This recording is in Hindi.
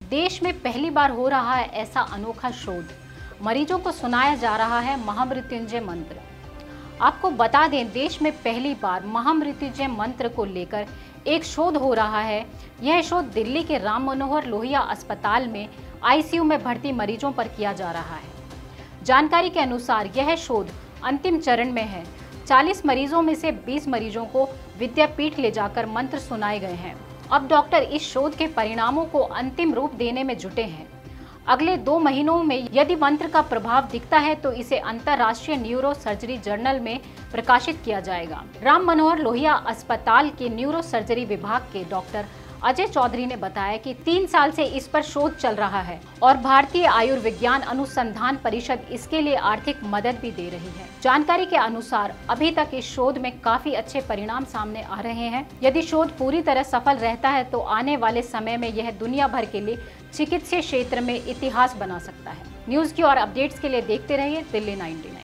देश में पहली बार हो रहा है ऐसा अनोखा शोध। मरीजों को सुनाया जा रहा है महामृत्युंजय मंत्र। आपको बता दें, देश में पहली बार महामृत्युंजय मंत्र को लेकर एक शोध हो रहा है। यह शोध दिल्ली के राम मनोहर लोहिया अस्पताल में आईसीयू में भर्ती मरीजों पर किया जा रहा है। जानकारी के अनुसार यह शोध अंतिम चरण में है। 40 मरीजों में से 20 मरीजों को विद्यापीठ ले जाकर मंत्र सुनाए गए हैं। अब डॉक्टर इस शोध के परिणामों को अंतिम रूप देने में जुटे हैं। अगले 2 महीनों में यदि मंत्र का प्रभाव दिखता है तो इसे अंतर्राष्ट्रीय न्यूरो सर्जरी जर्नल में प्रकाशित किया जाएगा। राम मनोहर लोहिया अस्पताल के न्यूरो सर्जरी विभाग के डॉक्टर अजय चौधरी ने बताया कि 3 साल से इस पर शोध चल रहा है और भारतीय आयुर्विज्ञान अनुसंधान परिषद इसके लिए आर्थिक मदद भी दे रही है। जानकारी के अनुसार अभी तक इस शोध में काफी अच्छे परिणाम सामने आ रहे हैं। यदि शोध पूरी तरह सफल रहता है तो आने वाले समय में यह दुनिया भर के लिए चिकित्सीय क्षेत्र में इतिहास बना सकता है। न्यूज की और अपडेट्स के लिए देखते रहिए दिल्ली 99।